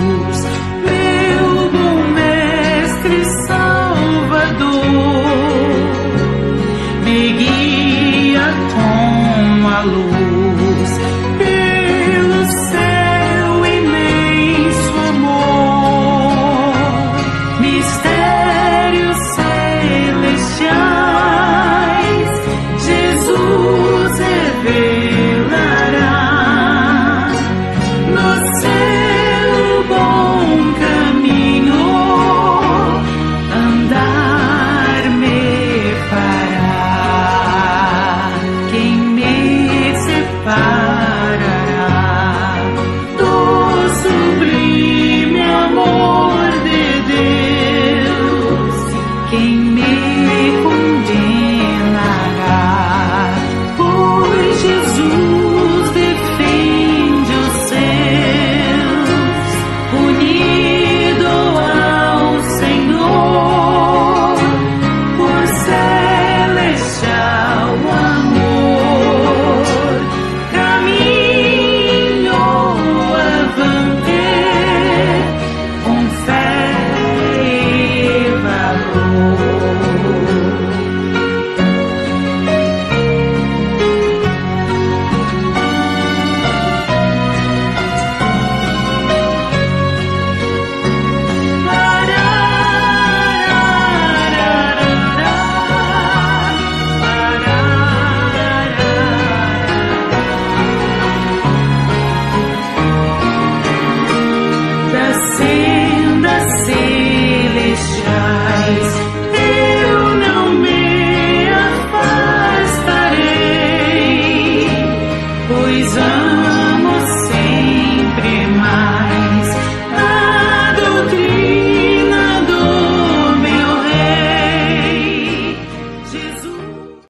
meu bom mestre Salvador, me guia com a luz pelo céu imenso amor, mistérios celestiais, Jesus revelará. No seu bom caminho andar me fará. Quem me separará do sublime amor de Deus? Quem me condenará? Pois Jesus defende os seus, unido ao Senhor, por celestial amor. Caminho avante com fé e valor. Das sendas celestiais eu não me afastarei, pois